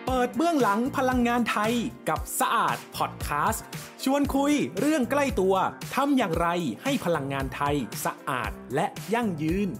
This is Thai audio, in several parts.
เปิดเบื้องหลังพลังงานไทยกับสะอาดพอดแคสต์ชวนคุยเรื่องใกล้ตัวทำอย่างไรให้พลังงานไทยสะอาดและยั่งยืน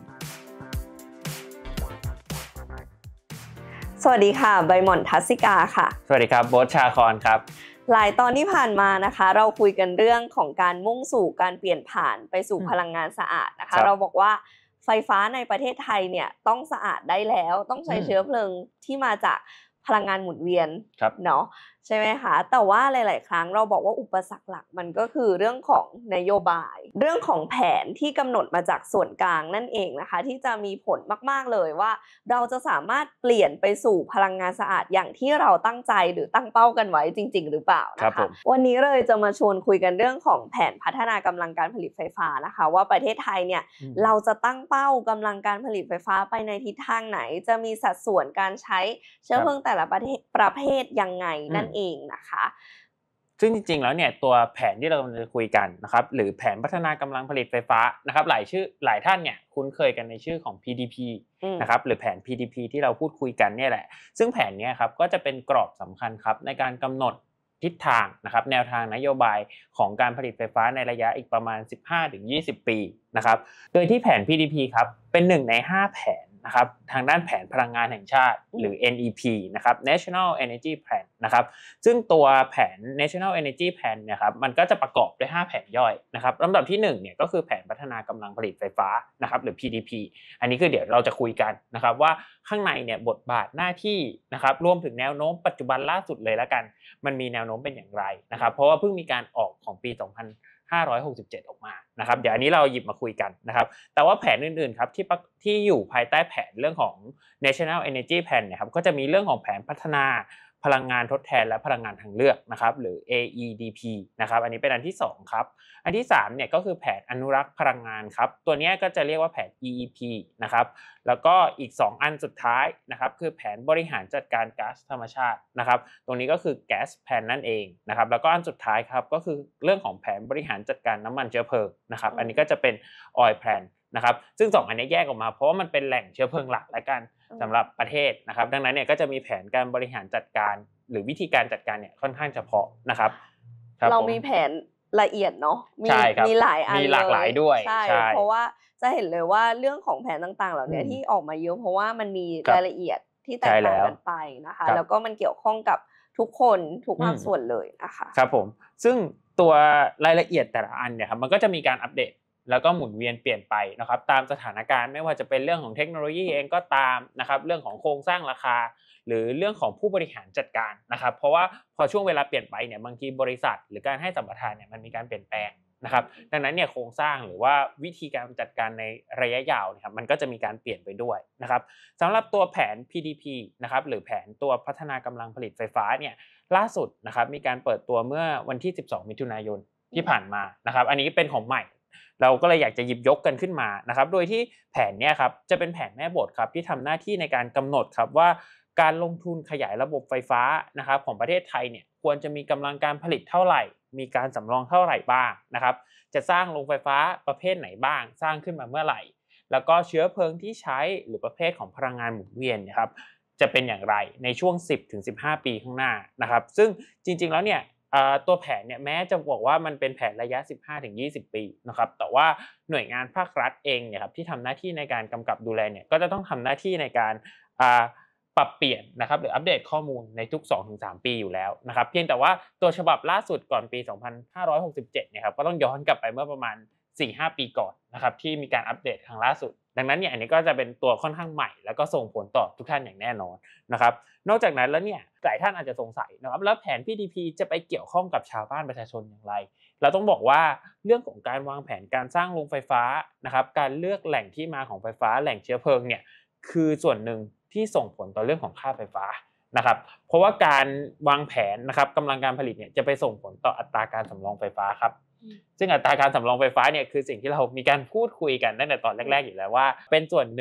สวัสดีค่ะใบหม่อนทัศิกาค่ะสวัสดีครับโบ๊ทชาคอนครับหลายตอนที่ผ่านมานะคะเราคุยกันเรื่องของการมุ่งสู่การเปลี่ยนผ่านไปสู่พลังงานสะอาดนะคะเราบอกว่าไฟฟ้าในประเทศไทยเนี่ยต้องสะอาดได้แล้วต้องใช้เชื้อเพลิงที่มาจากพลังงานหมุนเวียนเนาะใช่ไหมคะแต่ว่าหลายๆครั้งเราบอกว่าอุปสรรคหลักมันก็คือเรื่องของนโยบายเรื่องของแผนที่กำหนดมาจากส่วนกลางนั่นเองนะคะที่จะมีผลมากๆเลยว่าเราจะสามารถเปลี่ยนไปสู่พลังงานสะอาดอย่างที่เราตั้งใจหรือตั้งเป้ากันไว้จริงๆหรือเปล่านะคะวันนี้เลยจะมาชวนคุยกันเรื่องของแผนพัฒนากำลังการผลิตไฟฟ้านะคะว่าประเทศไทยเนี่ยเราจะตั้งเป้ากำลังการผลิตไฟฟ้าไปในทิศทางไหนจะมีสัดส่วนการใช้เชื้อเพลิงแต่ละประเภทยังไงนั่นเองนะคะซึ่งจริงๆแล้วเนี่ยตัวแผนที่เราจะคุยกันนะครับหรือแผนพัฒนากำลังผลิตไฟฟ้านะครับหลายท่านเนี่ยคุ้นเคยกันในชื่อของ PDP นะครับหรือแผน PDP ที่เราพูดคุยกันเนี่ยแหละซึ่งแผนนี้ครับก็จะเป็นกรอบสำคัญครับในการกำหนดทิศทางนะครับแนวทางนโยบายของการผลิตไฟฟ้าในระยะอีกประมาณ 15-20 ปีนะครับโดยที่แผน PDP ครับเป็น1ใน5แผนนะครับทางด้านแผนพลังงานแห่งชาติหรือ NEP นะครับ National Energy Plan นะครับซึ่งตัวแผน National Energy Plan เนี่ยครับมันก็จะประกอบด้วย5แผนย่อยนะครับลำดับที่1เนี่ยก็คือแผนพัฒนากำลังผลิตไฟฟ้านะครับหรือ PDP อันนี้คือเดี๋ยวเราจะคุยกันนะครับว่าข้างในเนี่ยบทบาทหน้าที่นะครับรวมถึงแนวโน้มปัจจุบันล่าสุดเลยแล้วกันมันมีแนวโน้มเป็นอย่างไรนะครับเพราะว่าเพิ่งมีการออกของปี2567ออกมานะครับเดี๋ยวอันนี้เราหยิบมาคุยกันนะครับแต่ว่าแผนอื่นๆครับที่อยู่ภายใต้แผนเรื่องของ National Energy Plan เนี่ยครับก็จะมีเรื่องของแผนพัฒนาพลังงานทดแทนและพลังงานทางเลือกนะครับหรือ AEDP นะครับอันนี้เป็นอันที่2ครับอันที่3เนี่ยก็คือแผนอนุรักษ์พลังงานครับตัวนี้ก็จะเรียกว่าแผน EEP นะครับแล้วก็อีก2อันสุดท้ายนะครับคือแผนบริหารจัดการก๊าซธรรมชาตินะครับตรงนี้ก็คือ Gas Plan นั่นเองนะครับแล้วก็อันสุดท้ายครับก็คือเรื่องของแผนบริหารจัดการน้ำมันเชื้อเพลิงนะครับอันนี้ก็จะเป็น Oil Plan นะครับซึ่ง2อันนี้แยกออกมาเพราะว่ามันเป็นแหล่งเชื้อเพลิงหลักและกันสำหรับประเทศนะครับดังนั้นเนี่ยก็จะมีแผนการบริหารจัดการหรือวิธีการจัดการเนี่ยค่อนข้างเฉพาะนะครับเรามีแผนละเอียดเนาะมีหลายอันมีหลากหลายด้วยใช่เพราะว่าจะเห็นเลยว่าเเรื่องของแผนต่างๆเหล่านี้ที่ออกมาเยอะเพราะว่ามันมีรายละเอียดที่แตกต่างกันไปนะคะแล้วก็มันเกี่ยวข้องกับทุกคนทุกภาคส่วนเลยนะคะครับผมซึ่งตัวรายละเอียดแต่ละอันเนี่ยครับมันก็จะมีการอัปเดตแล้วก็หมุนเวียนเปลี่ยนไปนะครับตามสถานการณ์ไม่ว่าจะเป็นเรื่องของเทคโนโลยีเองก็ตามนะครับเรื่องของโครงสร้างราคาหรือเรื่องของผู้บริหารจัดการนะครับเพราะว่าพอช่วงเวลาเปลี่ยนไปเนี่ยบางทีบริษัทหรือการให้สัมปทานเนี่ยมันมีการเปลี่ยนแปลงนะครับดังนั้นเนี่ยโครงสร้างหรือว่าวิธีการจัดการในระยะยาวเนี่ยครับมันก็จะมีการเปลี่ยนไปด้วยนะครับสำหรับตัวแผน PDP นะครับหรือแผนตัวพัฒนากำลังผลิตไฟฟ้าเนี่ยล่าสุดนะครับมีการเปิดตัวเมื่อวันที่12มิถุนายนที่ผ่านมานะครับอันนี้เป็นของใหม่เราก็เลยอยากจะหยิบยกกันขึ้นมานะครับโดยที่แผนเนี้ยครับจะเป็นแผนแม่บทครับที่ทำหน้าที่ในการกำหนดครับว่าการลงทุนขยายระบบไฟฟ้านะครับของประเทศไทยเนี่ยควรจะมีกำลังการผลิตเท่าไหร่มีการสำรองเท่าไหร่บ้างนะครับจะสร้างโรงไฟฟ้าประเภทไหนบ้างสร้างขึ้นมาเมื่อไหร่แล้วก็เชื้อเพลิงที่ใช้หรือประเภทของพลังงานหมุนเวียนนะครับจะเป็นอย่างไรในช่วง 10-15 ปีข้างหน้านะครับซึ่งจริงๆแล้วเนี่ยตัวแผนเนี่ยแม้จะบอกว่ามันเป็นแผนระยะ 15-20 ปีนะครับแต่ว่าหน่วยงานภาครัฐเองเนี่ยครับที่ทำหน้าที่ในการกำกับดูแลเนี่ยก็จะต้องทำหน้าที่ในการปรับเปลี่ยนนะครับหรืออัปเดตข้อมูลในทุก 2-3 ปีอยู่แล้วนะครับเพียงแต่ว่าตัวฉบับล่าสุดก่อนปี 2567เนี่ยครับก็ต้องย้อนกลับไปเมื่อประมาณ 4-5 ปีก่อนนะครับที่มีการอัปเดตครั้งล่าสุดดังนั้นเนี่ยอันนี้ก็จะเป็นตัวค่อนข้างใหม่แล้วก็ส่งผลต่อทุกท่านอย่างแน่นอนนะครับนอกจากนั้นแล้วเนี่ยหลายท่านอาจจะสงสัยนะครับแล้วแผน PDP จะไปเกี่ยวข้องกับชาวบ้านประชาชนอย่างไรเราต้องบอกว่าเรื่องของการวางแผนการสร้างโรงไฟฟ้านะครับการเลือกแหล่งที่มาของไฟฟ้าแหล่งเชื้อเพลิงเนี่ยคือส่วนหนึ่งที่ส่งผลต่อเรื่องของค่าไฟฟ้านะครับเพราะว่าการวางแผนนะครับกำลังการผลิตเนี่ยจะไปส่งผลต่ออัตราการสำรองไฟฟ้าครับซึ่งอัตราการสำรองไฟฟ้าเนี่ยคือสิ่งที่เรามีการพูดคุยกันตั้งแต่ตอนแรกๆอยู่แล้วว่าเป็นส่วนหนึ่ง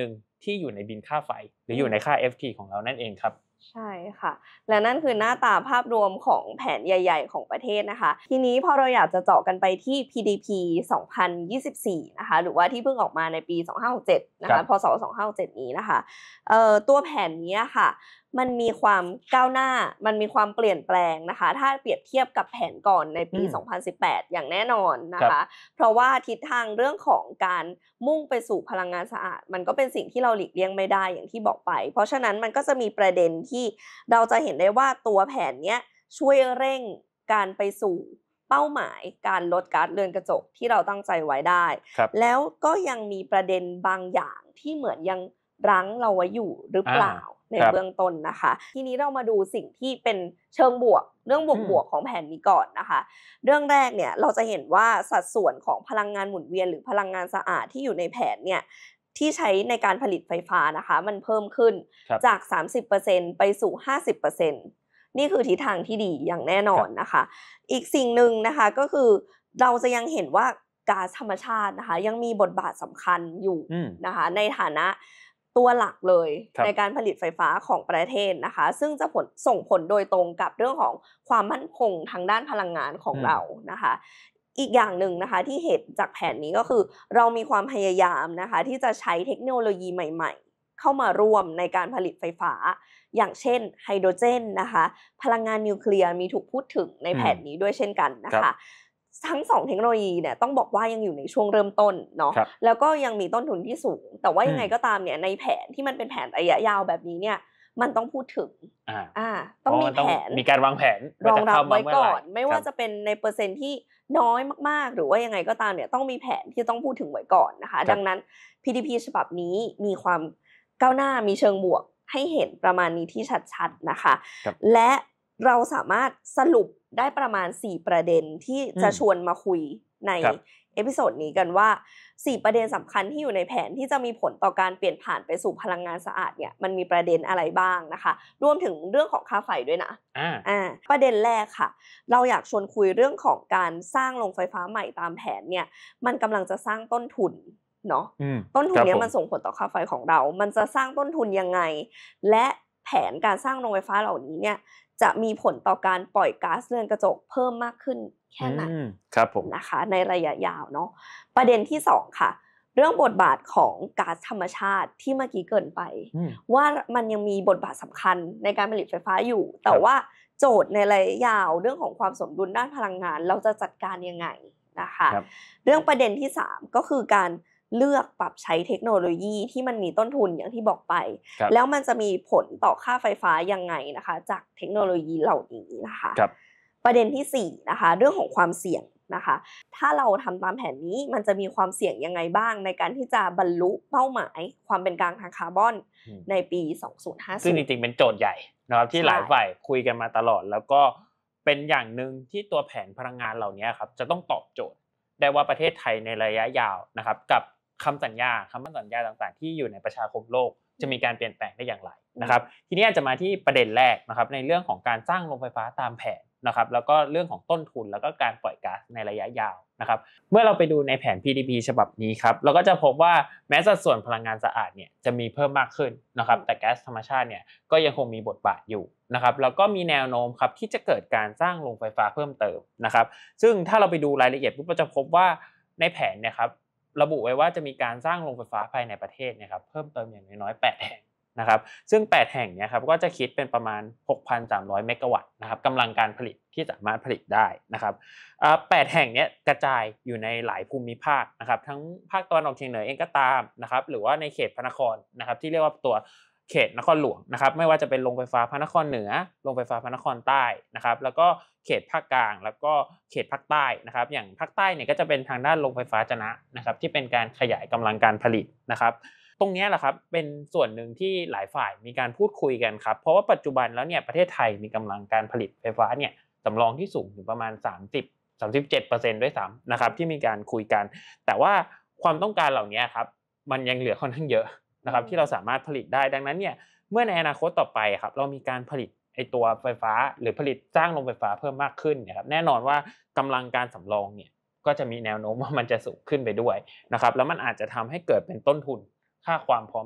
ที่อยู่ในบิลค่าไฟหรืออยู่ในค่า FT ของเรานั่นเองครับใช่ค่ะและนั่นคือหน้าตาภาพรวมของแผนใหญ่ๆของประเทศนะคะทีนี้พอเราอยากจะเจาะกันไปที่ PDP 2024นะคะหรือว่าที่เพิ่งออกมาในปี2567นะคะพศ2567นี้นะคะตัวแผนนี้ค่ะมันมีความก้าวหน้ามันมีความเปลี่ยนแปลงนะคะถ้าเปรียบเทียบกับแผนก่อนในปี2018อย่างแน่นอนนะคะเพราะว่าทิศทางเรื่องของการมุ่งไปสู่พลังงานสะอาดมันก็เป็นสิ่งที่เราหลีกเลี่ยงไม่ได้อย่างที่บอกไปเพราะฉะนั้นมันก็จะมีประเด็นที่เราจะเห็นได้ว่าตัวแผนเนี้ยช่วยเร่งการไปสู่เป้าหมายการลดก๊าซเรือนกระจกที่เราตั้งใจไว้ได้แล้วก็ยังมีประเด็นบางอย่างที่เหมือนยังรั้งเราไว้อยู่หรือเปล่าในเบื้องต้นนะคะทีนี้เรามาดูสิ่งที่เป็นเชิงบวกเรื่องบวกของแผนนี้ก่อนนะคะเรื่องแรกเนี่ยเราจะเห็นว่าสัดส่วนของพลังงานหมุนเวียนหรือพลังงานสะอาดที่อยู่ในแผนเนี่ยที่ใช้ในการผลิตไฟฟ้านะคะมันเพิ่มขึ้นจาก 30% ไปสู่ 50% นี่คือทิศทางที่ดีอย่างแน่นอนนะคะอีกสิ่งหนึ่งนะคะก็คือเราจะยังเห็นว่าก๊าซธรรมชาตินะคะยังมีบทบาทสำคัญอยู่นะคะในฐานะตัวหลักเลยในการผลิตไฟฟ้าของประเทศนะคะซึ่งจะส่งผลโดยตรงกับเรื่องของความมั่นคงทางด้านพลังงานของเรานะคะอีกอย่างหนึ่งนะคะที่เห็นจากแผนนี้ก็คือเรามีความพยายามนะคะที่จะใช้เทคโนโลยีใหม่ๆเข้ามาร่วมในการผลิตไฟฟ้าอย่างเช่นไฮโดรเจนนะคะพลังงานนิวเคลียร์มีถูกพูดถึงในแผนนี้ด้วยเช่นกันนะคะทั้ง2เทคโนโลยีเนี่ยต้องบอกว่ายังอยู่ในช่วงเริ่มต้นเนาะแล้วก็ยังมีต้นทุนที่สูงแต่ว่ายังไงก็ตามเนี่ยในแผนที่มันเป็นแผนระยะยาวแบบนี้เนี่ยมันต้องพูดถึงต้องมีแผนมีการวางแผนรองรับไว้ก่อนไม่ว่าจะเป็นในเปอร์เซ็นต์ที่น้อยมากๆหรือว่ายังไงก็ตามเนี่ยต้องมีแผนที่ต้องพูดถึงไว้ก่อนนะคะดังนั้น PDP ฉบับนี้มีความก้าวหน้ามีเชิงบวกให้เห็นประมาณนี้ที่ชัดๆนะคะและเราสามารถสรุปได้ประมาณ4ประเด็นที่จะชวนมาคุยในเอพิโซดนี้กันว่า4ประเด็นสำคัญที่อยู่ในแผนที่จะมีผลต่อการเปลี่ยนผ่านไปสู่พลังงานสะอาดเนี่ยมันมีประเด็นอะไรบ้างนะคะรวมถึงเรื่องของค่าไฟด้วยนะประเด็นแรกค่ะเราอยากชวนคุยเรื่องของการสร้างโรงไฟฟ้าใหม่ตามแผนเนี่ยมันกำลังจะสร้างต้นทุนเนาะต้นทุนนี้มันส่งผลต่อค่าไฟของเรามันจะสร้างต้นทุนยังไงและแผนการสร้างโรงไฟฟ้าเหล่านี้เนี่ยจะมีผลต่อการปล่อยก๊าซเรือนกระจกเพิ่มมากขึ้นแค่ไหนครับผมนะคะในระยะยาวเนาะประเด็นที่2ค่ะเรื่องบทบาทของก๊าซธรรมชาติที่เมื่อกี้เกินไปว่ามันยังมีบทบาทสำคัญในการผลิตไฟฟ้าอยู่แต่ว่าโจทย์ในระยะยาวเรื่องของความสมดุลด้านพลังงานเราจะจัดการยังไงนะคะเรื่องประเด็นที่3ก็คือการเลือกปรับใช้เทคโนโลยีที่มันมีต้นทุนอย่างที่บอกไปแล้วมันจะมีผลต่อค่าไฟฟ้ายังไงนะคะจากเทคโนโลยีเหล่านี้นะคะประเด็นที่4นะคะเรื่องของความเสี่ยงนะคะถ้าเราทำตามแผนนี้มันจะมีความเสี่ยงยังไงบ้างในการที่จะบรรลุเป้าหมายความเป็นกลางทางคาร์บอนในปี2050 ซึ่งจริงๆเป็นโจทย์ใหญ่นะครับที่หลายฝ่ายคุยกันมาตลอดแล้วก็เป็นอย่างนึงที่ตัวแผนพลังงานเหล่านี้ครับจะต้องตอบโจทย์ได้ว่าประเทศไทยในระยะยาวนะครับกับคำมั่นสัญญาต่างๆที่อยู่ในประชาคมโลกจะมีการเปลี่ยนแปลงได้อย่างไรนะครับทีนี้อาจจะมาที่ประเด็นแรกนะครับในเรื่องของการสร้างโรงไฟฟ้าตามแผนนะครับแล้วก็เรื่องของต้นทุนแล้วก็การปล่อยก๊าซในระยะยาวนะครับเมื่อเราไปดูในแผน PDP ฉบับนี้ครับเราก็จะพบว่าแม้สัดส่วนพลังงานสะอาดเนี่ยจะมีเพิ่มมากขึ้นนะครับแต่ก๊าซธรรมชาติเนี่ยก็ยังคงมีบทบาทอยู่นะครับแล้วก็มีแนวโน้มครับที่จะเกิดการสร้างโรงไฟฟ้าเพิ่มเติมนะครับซึ่งถ้าเราไปดูรายละเอียดปุ๊บเราจะพบว่าในแผนเนี่ยครับระบุไว้ว่าจะมีการสร้างโรงไฟฟ้าภายในประเทศเนี่ยครับเพิ่มเติมอย่างน้อยๆ8แห่งนะครับซึ่ง8แห่งเนี่ยครับก็จะคิดเป็นประมาณ 6,300 เมกะวัตต์นะครับกำลังการผลิตที่สามารถผลิตได้นะครับ8แห่งเนี้ยกระจายอยู่ในหลายภูมิภาคนะครับทั้งภาคตะวันออกเฉียงเหนือเองก็ตามนะครับหรือว่าในเขตพระนครนะครับที่เรียกว่าตัวเขตนครหลวงนะครับไม่ว่าจะเป็นโรงไฟฟ้าพระนครเหนือโรงไฟฟ้าพระนครใต้นะครับแล้วก็เขตภาคกลางแล้วก็เขตภาคใต้นะครับอย่างภาคใต้เนี่ยก็จะเป็นทางด้านโรงไฟฟ้าจะนะนะครับที่เป็นการขยายกำลังการผลิตนะครับตรงนี้แหละครับเป็นส่วนหนึ่งที่หลายฝ่ายมีการพูดคุยกันครับเพราะว่าปัจจุบันแล้วเนี่ยประเทศไทยมีกำลังการผลิตไฟฟ้าเนี่ยสำรองที่สูงถึงประมาณ37%ด้วยซ้ำนะครับที่มีการคุยกันแต่ว่าความต้องการเหล่านี้ครับมันยังเหลือค่อนข้างเยอะนะครับที่เราสามารถผลิตได้ดังนั้นเนี่ยเมื่อในอนาคตต่อไปครับเรามีการผลิตไอตัวไฟฟ้าหรือผลิตสร้างโรงไฟฟ้าเพิ่มมากขึ้นนะครับแน่นอนว่ากำลังการสำรองเนี่ยก็จะมีแนวโน้มว่ามันจะสูงขึ้นไปด้วยนะครับแล้วมันอาจจะทำให้เกิดเป็นต้นทุนค่าความพร้อมจ่าย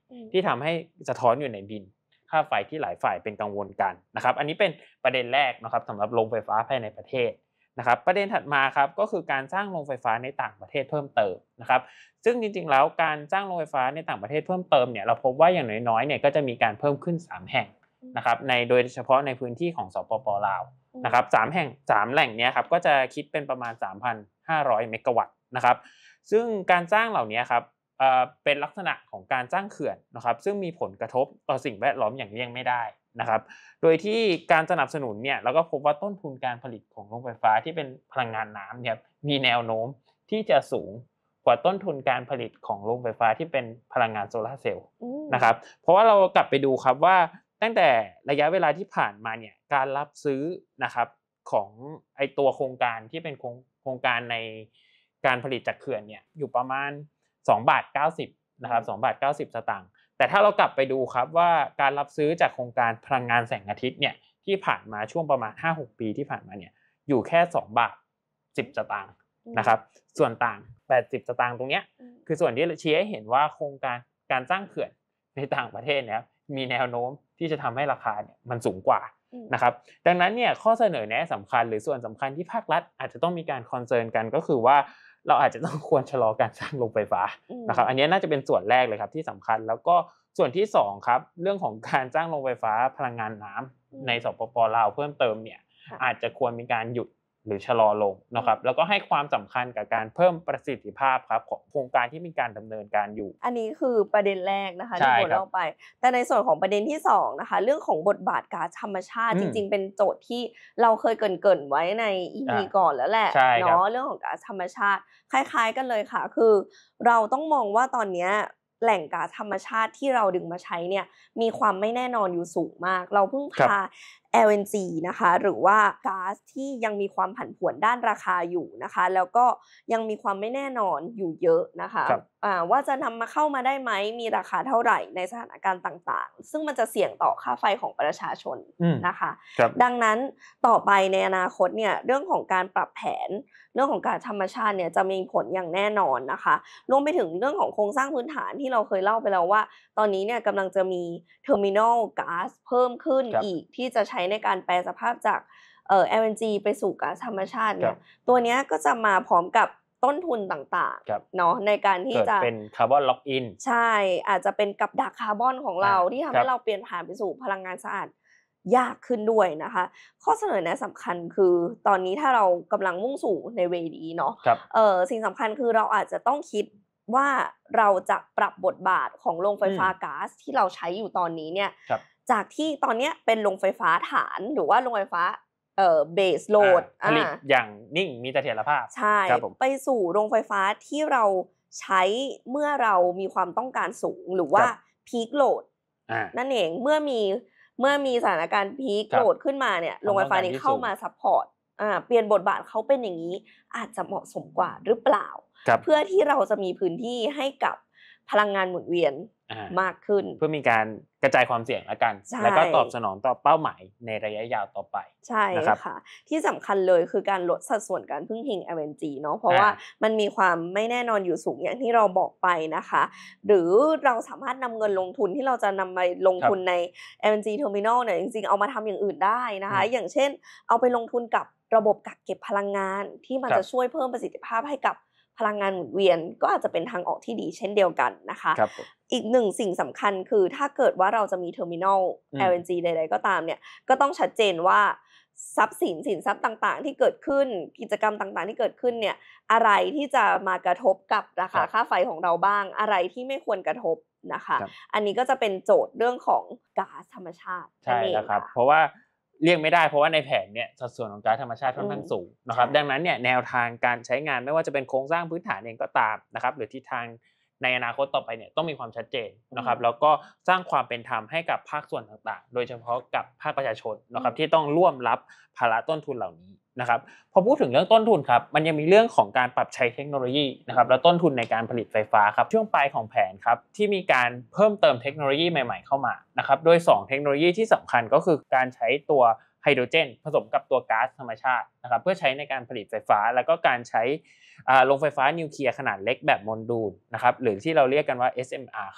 ที่ทำให้สะท้อนอยู่ในดินค่าไฟที่หลายฝ่ายเป็นกังวลกันนะครับอันนี้เป็นประเด็นแรกนะครับสำหรับโรงไฟฟ้าภายในประเทศนะครับประเด็นถัดมาครับก็คือการสร้างโรงไฟฟ้าในต่างประเทศเพิ่มเติมนะครับซึ่งจริงๆแล้วการสร้างโรงไฟฟ้าในต่างประเทศเพิ่มเติมเนี่ยเราพบว่าอย่างน้อยๆเนี่ยก็จะมีการเพิ่มขึ้น3แห่งนะครับโดยเฉพาะในพื้นที่ของสปป.ลาวนะครับ3แห่ง3แหล่งเนี้ยครับก็จะคิดเป็นประมาณ 3,500 เมกะวัตต์นะครับซึ่งการสร้างเหล่านี้ครับเป็นลักษณะของการสร้างเขื่อนนะครับซึ่งมีผลกระทบต่อสิ่งแวดล้อมอย่างเลี่ยงไม่ได้นะครับโดยที่การสนับสนุนเนี่ยเราก็พบว่าต้นทุนการผลิตของโรงไฟฟ้าที่เป็นพลังงานน้ำเนี่ยมีแนวโน้มที่จะสูงกว่าต้นทุนการผลิตของโรงไฟฟ้าที่เป็นพลังงานโซลาร์เซลล์นะครับเพราะว่าเรากลับไปดูครับว่าตั้งแต่ระยะเวลาที่ผ่านมาเนี่ยการรับซื้อนะครับของไอตัวโครงการที่เป็นโครงการในการผลิตจากเขื่อนเนี่ยอยู่ประมาณ2.90 บาทนะครับ2.90 บาทสตางค์แต่ถ้าเรากลับไปดูครับว่าการรับซื้อจากโครงการพลังงานแสงอาทิตย์เนี่ยที่ผ่านมาช่วงประมาณ 5-6 ปีที่ผ่านมาเนี่ยอยู่แค่2.10 บาทนะครับส่วนต่าง80 สตางค์ตรงเนี้ยคือส่วนที่ชี้ให้เห็นว่าโครงการสร้างเขื่อนในต่างประเทศเนี่ยมีแนวโน้มที่จะทำให้ราคาเนี่ยมันสูงกว่านะครับดังนั้นเนี่ยข้อเสนอแนะสำคัญหรือส่วนสำคัญที่ภาครัฐอาจจะต้องมีการคอนเซิร์นกันก็คือว่าเราอาจจะต้องควรชะลอการสร้างโรงไฟฟ้านะครับอันนี้น่าจะเป็นส่วนแรกเลยครับที่สำคัญแล้วก็ส่วนที่2ครับเรื่องของการสร้างโรงไฟฟ้าพลังงานน้ำในสปป.ลาวเพิ่มเติมเนี่ยอาจจะควรมีการหยุดหรือชะลอลงนะครับแล้วก็ให้ความสำคัญกับการเพิ่มประสิทธิภาพครับของโครงการที่มีการดำเนินการอยู่อันนี้คือประเด็นแรกนะคะที่ผมเล่าไปแต่ในส่วนของประเด็นที่2นะคะเรื่องของบทบาทก๊าซธรรมชาติจริงๆเป็นโจทย์ที่เราเคยเกริ่นไว้ใน EP ก่อนแล้วแหละเนาะเรื่องของก๊าซธรรมชาติคล้ายๆกันเลยค่ะคือเราต้องมองว่าตอนนี้แหล่งก๊าซธรรมชาติที่เราดึงมาใช้เนี่ยมีความไม่แน่นอนอยู่สูงมากเราเพิ่งพาLNG นะคะหรือว่าก๊าซที่ยังมีความผันผวนด้านราคาอยู่นะคะแล้วก็ยังมีความไม่แน่นอนอยู่เยอะนะคะว่าจะนำมาเข้ามาได้ไหมมีราคาเท่าไหร่ในสถานการณ์ต่างๆซึ่งมันจะเสี่ยงต่อค่าไฟของประชาชนนะคะดังนั้นต่อไปในอนาคตเนี่ยเรื่องของการปรับแผนเรื่องของการธรรมชาติเนี่ยจะมีผลอย่างแน่นอนนะคะรวมไปถึงเรื่องของโครงสร้างพื้นฐานที่เราเคยเล่าไปแล้วว่าตอนนี้เนี่ยกำลังจะมีเทอร์มินอลก๊าซเพิ่มขึ้นอีกที่จะใช้ในการแปลสภาพจากLNG ไปสู่ก๊าซธรรมชาติเนี่ยตัวนี้ก็จะมาพร้อมกับต้นทุนต่างๆเนาะในการที่จะเป็นคาร์บอนล็อกอินใช่อาจจะเป็นกับดักคาร์บอนของเราที่ทำให้เราเปลี่ยนผ่านไปสู่พลังงานสะอาดยากขึ้นด้วยนะคะข้อเสนอแนะสำคัญคือตอนนี้ถ้าเรากำลังมุ่งสู่ในเวนี้เนาะสิ่งสำคัญคือเราอาจจะต้องคิดว่าเราจะปรับบทบาทของโรงไฟฟ้าก๊าซที่เราใช้อยู่ตอนนี้เนี่ยจากที่ตอนนี้เป็นโรงไฟฟ้าฐานหรือว่าโรงไฟฟ้าเบสโหลดผลิตอย่างนิ่งมีเสถียรภาพใช่ไปสู่โรงไฟฟ้าที่เราใช้เมื่อเรามีความต้องการสูงหรือว่าพีคโหลดนั่นเองเมื่อมีสถานการณ์พีคโหลดขึ้นมาเนี่ยโรงไฟฟ้านี้เข้ามาซัพพอร์ตเปลี่ยนบทบาทเขาเป็นอย่างนี้อาจจะเหมาะสมกว่าหรือเปล่าเพื่อที่เราจะมีพื้นที่ให้กับพลังงานหมุนเวียนมากขึ้นเพื่อมีการกระจายความเสี่ยงแล้วกันแล้วก็ตอบสนองต่อเป้าหมายในระยะยาวต่อไปใช่ค่ะที่สำคัญเลยคือการลดสัดส่วนการพึ่งพิง LNG เนาะเพราะว่ามันมีความไม่แน่นอนอยู่สูงอย่างที่เราบอกไปนะคะหรือเราสามารถนำเงินลงทุนที่เราจะนำไปลงทุนใน LNG Terminal เนี่ยจริงๆเอามาทำอย่างอื่นได้นะคะอย่างเช่นเอาไปลงทุนกับระบบกักเก็บพลังงานที่มันจะช่วยเพิ่มประสิทธิภาพให้กับพลังงานหมุนเวียนก็อาจจะเป็นทางออกที่ดีเช่นเดียวกันนะคะอีกหนึ่งสิ่งสำคัญคือถ้าเกิดว่าเราจะมีเทอร์มินอล LNG ใดๆก็ตามเนี่ยก็ต้องชัดเจนว่าทรัพย์สินทรัพย์ต่างๆที่เกิดขึ้นกิจกรรมต่างๆที่เกิดขึ้นเนี่ยอะไรที่จะมากระทบกับราคาค่าไฟของเราบ้างอะไรที่ไม่ควรกระทบนะคะอันนี้ก็จะเป็นโจทย์เรื่องของก๊าซธรรมชาติใช่แล้วครับเพราะว่าเลี่ยงไม่ได้เพราะว่าในแผนเนี่ยสัดส่วนของก๊าซธรรมชาติค่อนข้างสูงนะครับดังนั้นเนี่ยแนวทางการใช้งานไม่ว่าจะเป็นโครงสร้างพื้นฐานเองก็ตามนะครับหรือทิศทางในอนาคตต่อไปเนี่ยต้องมีความชัดเจนนะครับแล้วก็สร้างความเป็นธรรมให้กับภาคส่วนต่างๆโดยเฉพาะกับภาคประชาชนนะครับที่ต้องร่วมรับภาระต้นทุนเหล่านี้นะครับพอพูดถึงเรื่องต้นทุนครับมันยังมีเรื่องของการปรับใช้เทคโนโลยีนะครับและต้นทุนในการผลิตไฟฟ้าครับช่วงปลายของแผนครับที่มีการเพิ่มเติมเทคโนโลยีใหม่ๆเข้ามานะครับโดย2เทคโนโลยีที่สำคัญก็คือการใช้ตัวไฮโดรเจนผสมกับตัวก๊าซธรรมชาตินะครับเพื่อใช้ในการผลิตไฟฟ้าแล้วก็การใช้โรงไฟฟ้านิวเคลียร์ขนาดเล็กแบบโมดูลนะครับหรือที่เราเรียกกันว่า SMR เข้ามา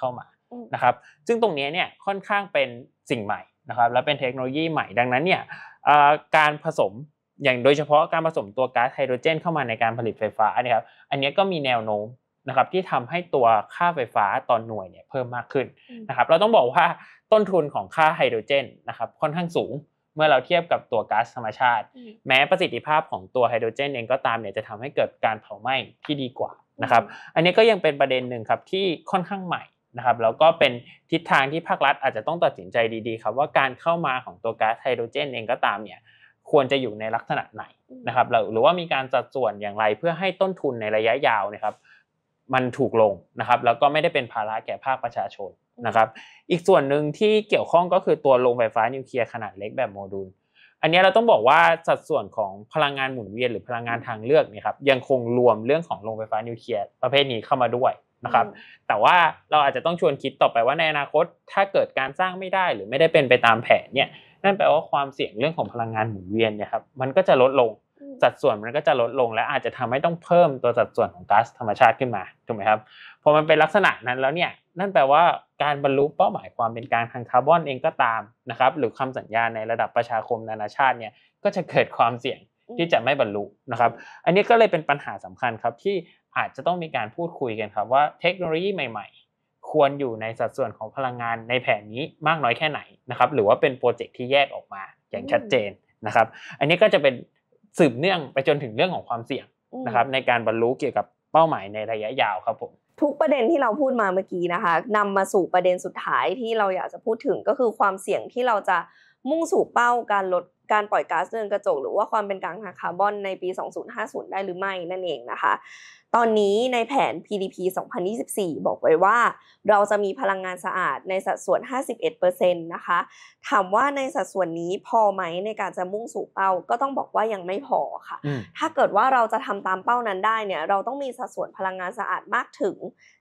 นะครับซึ่งตรงนี้เนี่ยค่อนข้างเป็นสิ่งใหม่นะครับและเป็นเทคโนโลยีใหม่ดังนั้นเนี่ยการผสมอย่างโดยเฉพาะการผสมตัวก๊าซไฮโดรเจนเข้ามาในการผลิตไฟฟ้าเนี่ยครับอันนี้ก็มีแนวโน้มนะครับที่ทำให้ตัวค่าไฟฟ้าต่อหน่วยเนี่ยเพิ่มมากขึ้นนะครับเราต้องบอกว่าต้นทุนของค่าไฮโดรเจนนะครับค่อนข้างสูงเมื่อเราเทียบกับตัวก๊าซธรรมชาติแม้ประสิทธิภาพของตัวไฮโดรเจนเองก็ตามเนี่ยจะทำให้เกิดการเผาไหม้ที่ดีกว่านะครับอันนี้ก็ยังเป็นประเด็นหนึ่งครับที่ค่อนข้างใหม่นะครับแล้วก็เป็นทิศทางที่ภาครัฐอาจจะต้องตัดสินใจดีๆครับว่าการเข้ามาของตัวก๊าซไฮโดรเจนเองก็ตามเนี่ยควรจะอยู่ในลักษณะไหนนะครับหรือว่ามีการจัดส่วนอย่างไรเพื่อให้ต้นทุนในระยะยาวนะครับมันถูกลงนะครับแล้วก็ไม่ได้เป็นภาระแก่ภาคประชาชนนะครับอีกส่วนหนึ่งที่เกี่ยวข้องก็คือตัวโรงไฟฟ้านิวเคลียร์ขนาดเล็กแบบโมดูลอันนี้เราต้องบอกว่าสัดส่วนของพลังงานหมุนเวียนหรือพลังงานทางเลือกเนี่ยครับยังคงรวมเรื่องของโรงไฟฟ้านิวเคลียร์ประเภทนี้เข้ามาด้วยนะครับแต่ว่าเราอาจจะต้องชวนคิดต่อไปว่าในอนาคตถ้าเกิดการสร้างไม่ได้หรือไม่ได้เป็นไปตามแผนเนี่ยนั่นแปลว่าความเสี่ยงเรื่องของพลังงานหมุนเวียนเนี่ยครับมันก็จะลดลงสัดส่วนมันก็จะลดลงและอาจจะทำให้ต้องเพิ่มตัวสัดส่วนของก๊าซธรรมชาติขึ้นมาถูกไหมครับพอมันเป็นลักษณะนั้นแล้วเนี่ยนั่นแปลว่าการบรรลุเป้าหมายความเป็นกลางทางคาร์บอนเองก็ตามนะครับหรือคำสัญญาในระดับประชาคมนานาชาติเนี่ยก็จะเกิดความเสี่ยงที่จะไม่บรรลุนะครับอันนี้ก็เลยเป็นปัญหาสำคัญครับที่อาจจะต้องมีการพูดคุยกันครับว่าเทคโนโลยีใหม่ๆควรอยู่ในสัดส่วนของพลังงานในแผนนี้มากน้อยแค่ไหนนะครับหรือว่าเป็นโปรเจกต์ที่แยกออกมาอย่างชัดเจนนะครับอันนี้ก็จะเป็นสืบเนื่องไปจนถึงเรื่องของความเสี่ยงนะครับในการบรรลุเกี่ยวกับเป้าหมายในระยะยาวครับผมทุกประเด็นที่เราพูดมาเมื่อกี้นะคะนำมาสู่ประเด็นสุดท้ายที่เราอยากจะพูดถึงก็คือความเสี่ยงที่เราจะมุ่งสู่เป้าการลดการปล่อยก๊าซเรือนกระจกหรือว่าความเป็นกลางทางคาร์บอนในปี 2050 ได้หรือไม่นั่นเองนะคะตอนนี้ในแผน PDP 2024 บอกไว้ว่าเราจะมีพลังงานสะอาดในสัดส่วน 51% นะคะถามว่าในสัดส่วนนี้พอไหมในการจะมุ่งสู่เป้าก็ต้องบอกว่ายังไม่พอค่ะถ้าเกิดว่าเราจะทำตามเป้านั้นได้เนี่ยเราต้องมีสัดส่วนพลังงานสะอาดมากถึง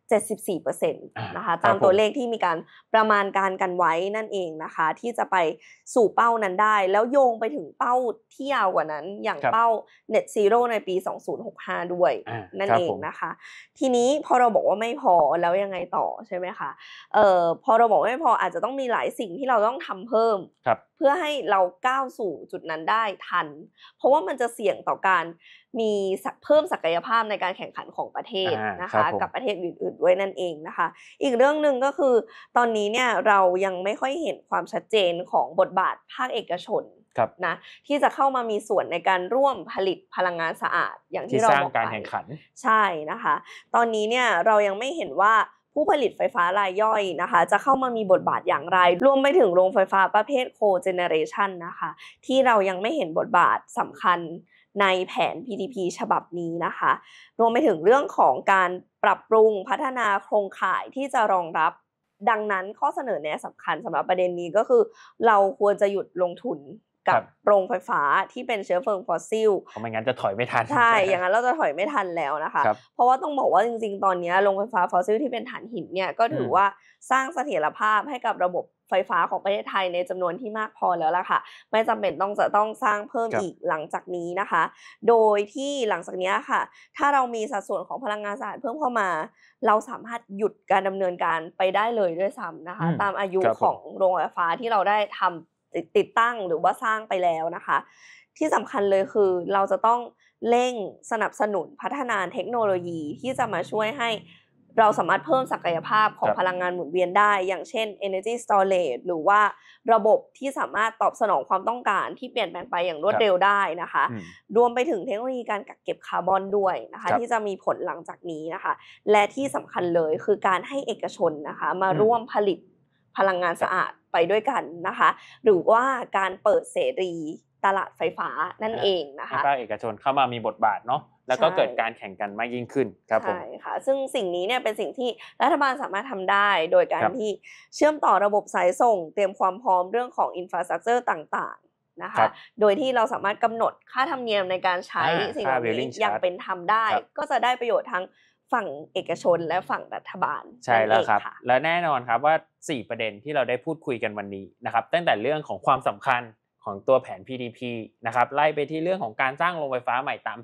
74% นะคะตามตัวเลขที่มีการประมาณการกันไว้นั่นเองนะคะที่จะไปสู่เป้านั้นได้แล้วโยงไปถึงเป้าที่ยาวกว่านั้นอย่างเป้า Net Zero ในปี 2065 ด้วยนั่นเองนะคะทีนี้พอเราบอกว่าไม่พอแล้วยังไงต่อใช่ไหมคะพอเราบอกว่าไม่พออาจจะต้องมีหลายสิ่งที่เราต้องทำเพิ่มเพื่อให้เราก้าวสู่จุดนั้นได้ทันเพราะว่ามันจะเสี่ยงต่อการมีเพิ่มศักยภาพในการแข่งขันของประเทศนะคะกับประเทศอื่นๆด้วยนั่นเองนะคะอีกเรื่องนึงก็คือตอนนี้เนี่ยเรายังไม่ค่อยเห็นความชัดเจนของบทบาทภาคเอกชนนะที่จะเข้ามามีส่วนในการร่วมผลิตพลังงานสะอาดอย่างที่เราบอกไปการแข่งขันใช่นะคะตอนนี้เนี่ยเรายังไม่เห็นว่าผู้ผลิตไฟฟ้ารายย่อยนะคะจะเข้ามามีบทบาทอย่างไรรวมไปถึงโรงไฟฟ้าประเภทโคเจเนเรชันนะคะที่เรายังไม่เห็นบทบาทสำคัญในแผน PDP ฉบับนี้นะคะรวมไปถึงเรื่องของการปรับปรุงพัฒนาโครงข่ายที่จะรองรับดังนั้นข้อเสนอแนะสำคัญสำหรับประเด็นนี้ก็คือเราควรจะหยุดลงทุนกับโรงไฟฟ้าที่เป็นเชื้อเพลิงฟอสซิลเพราะไม่งั้นจะถอยไม่ทันใช่อย่างนั้นเราจะถอยไม่ทันแล้วนะคะเพราะว่าต้องบอกว่าจริงๆตอนนี้โรงไฟฟ้าฟอสซิลที่เป็นถ่านหินเนี่ยก็ถือว่าสร้างเสถียรภาพให้กับระบบไฟฟ้าของประเทศไทยในจำนวนที่มากพอแล้วล่ะค่ะไม่จำเป็นจะต้องสร้างเพิ่มอีกหลังจากนี้นะคะโดยที่หลังจากนี้ค่ะถ้าเรามีสัดส่วนของพลังงานสะอาดเพิ่มเข้ามาเราสามารถหยุดการดำเนินการไปได้เลยด้วยซ้ำนะคะตามอายุของโรงไฟฟ้าที่เราได้ทำติดตั้งหรือว่าสร้างไปแล้วนะคะที่สำคัญเลยคือเราจะต้องเร่งสนับสนุนพัฒนาเทคโนโลยีที่จะมาช่วยให้เราสามารถเพิ่มศักยภาพของพลังงานหมุนเวียนได้อย่างเช่น energy storage หรือว่าระบบที่สามารถตอบสนองความต้องการที่เปลี่ยนแปลงไปอย่างรวดเร็วได้นะคะรวมไปถึงเทคโนโลยีการกักเก็บคาร์บอนด้วยนะคะที่จะมีผลหลังจากนี้นะคะและที่สำคัญเลยคือการให้เอกชนนะคะมาร่วมผลิตพลังงานสะอาดไปด้วยกันนะคะหรือว่าการเปิดเสรีตลาดไฟฟ้านั่นเองนะคะภาคเอกชนเข้ามามีบทบาทเนาะแล้วก็เกิดการแข่งกันมากยิ่งขึ้นครับผมใช่ค่ะซึ่งสิ่งนี้เนี่ยเป็นสิ่งที่รัฐบาลสามารถทำได้โดยการที่เชื่อมต่อระบบสายส่งเตรียมความพร้อมเรื่องของอินฟราสตรัคเจอร์ต่างๆนะคะโดยที่เราสามารถกำหนดค่าธรรมเนียมในการใช้สิ่งเหล่านี้อย่างเป็นธรรมได้ก็จะได้ประโยชน์ทั้งฝั่งเอกชนและฝั่งรัฐบาลใช่แล้วครับและแน่นอนครับว่า4ประเด็นที่เราได้พูดคุยกันวันนี้นะครับตั้งแต่เรื่องของความสำคัญของตัวแผน PDP นะครับไล่ไปที่เรื่องของการสร้างโรงไฟฟ้าใหม่ตามแผน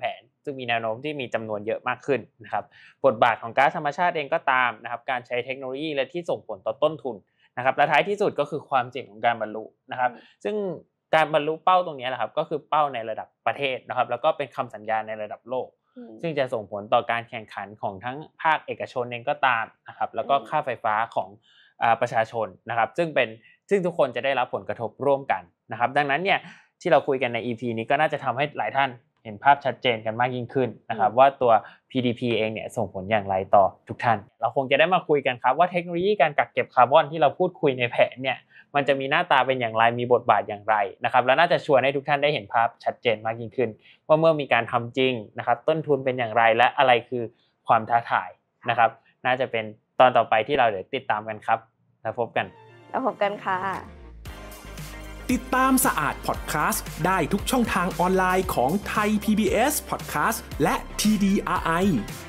ซึ่งมีแนวโน้มที่มีจำนวนเยอะมากขึ้นนะครับบทบาทของก๊าซธรรมชาติเองก็ตามนะครับการใช้เทคโนโลยีและที่ส่งผลต่อต้นทุนนะครับและท้ายที่สุดก็คือความเสี่ยงของการบรรลุนะครับซึ่งการบรรลุเป้าตรงนี้แหละครับก็คือเป้าในระดับประเทศนะครับแล้วก็เป็นคำสัญญาในระดับโลกซึ่งจะส่งผลต่อการแข่งขันของทั้งภาคเอกชนเองก็ตามนะครับแล้วก็ค่าไฟฟ้าของประชาชนนะครับซึ่งทุกคนจะได้รับผลกระทบร่วมกันนะครับดังนั้นเนี่ยที่เราคุยกันใน EP นี้ก็น่าจะทำให้หลายท่านเห็นภาพชัดเจนกันมากยิ่งขึ้นนะครับว่าตัว PDP เองเนี่ยส่งผลอย่างไรต่อทุกท่านเราคงจะได้มาคุยกันครับว่าเทคโนโลยีการกักเก็บคาร์บอนที่เราพูดคุยในแผนเนี่ยมันจะมีหน้าตาเป็นอย่างไรมีบทบาทอย่างไรนะครับแล้วน่าจะชวนให้ทุกท่านได้เห็นภาพชัดเจนมากยิ่งขึ้นว่าเมื่อมีการทำจริงนะครับต้นทุนเป็นอย่างไรและอะไรคือความท้าทายนะครับน่าจะเป็นตอนต่อไปที่เราเดี๋ยวติดตามกันครับแล้วพบกันค่ะติดตามสะอาดพอดแคสต์ได้ทุกช่องทางออนไลน์ของไทย PBS Podcast และ TDRI